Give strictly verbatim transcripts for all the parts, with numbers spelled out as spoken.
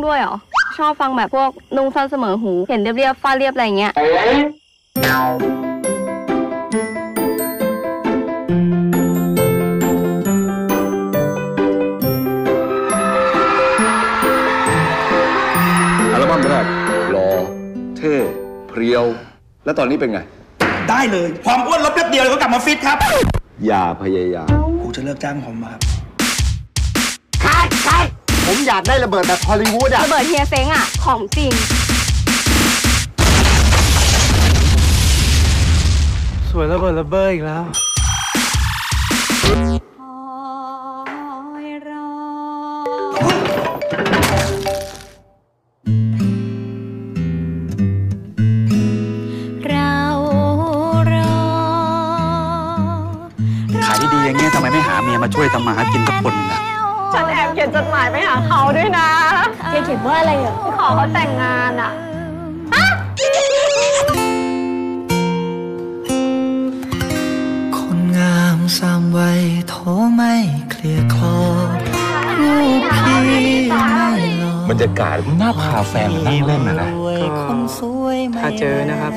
ด้วยเหรอชอบฟังแบบพวกนุ่งสั้นเสมอหูเห็นเรียบๆฟาดเรียบอะไรเงี้ยอัลบั้มแรกหล่อเท่เพรียวแล้วตอนนี้เป็นไงได้เลยความอ้วนลดแป๊บเดียวก็กลับมาฟิตครับอย่าพยายามกูจะเลิกจ้างผมมาครับใช่ใช่ผมอยากได้ระเบิดแบบฮอลลีวูดอะระเบิดเฮียเซ้งอะของจริงสวยระเบิดระเบ้ออีกแล้วขายดีๆอย่างเงี้ยทำไมไม่หาเมียมาช่วยทำมาหากินสักคนนึงอะฉันแอบเขียนจดหมายไปหาเขาด้วยนะแกเขียนว่าอะไรอ่ะขอเขาแต่งงานอ่ะคนงามสามวัยโทไม่เคลียร์คลอรูปพี่ไม่หล่อบรรยากาศน่าพาแฟนมานั่งเล่นนะนะถ้าเจอนะครับ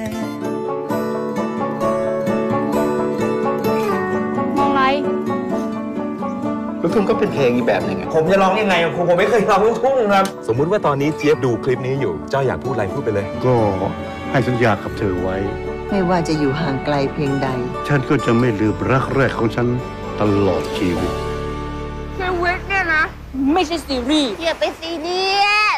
ลูกทุ่งก็เป็นเพลงอีกแบบหนึ่งผมจะร้องยังไงครูผมไม่เคยร้องลูกทุ่งครับสมมุติว่าตอนนี้เจี๊ยบดูคลิปนี้อยู่เจ้าอยากพูดอะไรพูดไปเลยก็ให้สัญญากับเธอไว้ไม่ว่าจะอยู่ห่างไกลเพียงใดฉันก็จะไม่ลืมรักแรกของฉันตลอดชีวิตชีวิตเนี่ยนะไม่ใช่ซีรีส์อย่าไปซีเรียส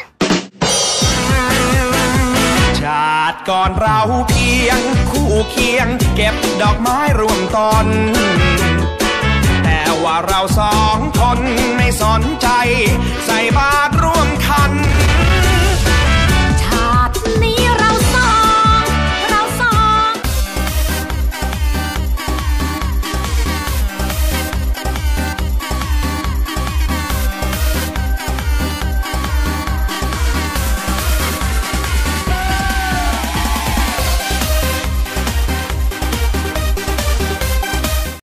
ชาติก่อนเราเพียงคู่เคียงเก็บดอกไม้รวมต้นแต่ว่าเราสองคนไม่สนใจ